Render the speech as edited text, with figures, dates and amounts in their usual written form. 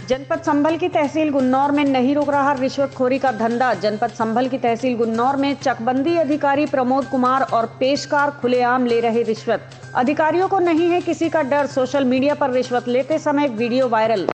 जनपद संभल की तहसील गुन्नौर में नहीं रुक रहा रिश्वतखोरी का धंधा। जनपद संभल की तहसील गुन्नौर में चकबंदी अधिकारी प्रमोद कुमार और पेशकार खुलेआम ले रहे रिश्वत। अधिकारियों को नहीं है किसी का डर। सोशल मीडिया पर रिश्वत लेते समय वीडियो वायरल।